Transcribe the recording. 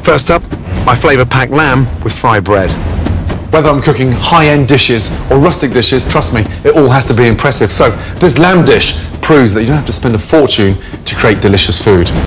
First up, my flavour-packed lamb with fried bread. Whether I'm cooking high-end dishes or rustic dishes, trust me, it all has to be impressive. So this lamb dish proves that you don't have to spend a fortune to create delicious food.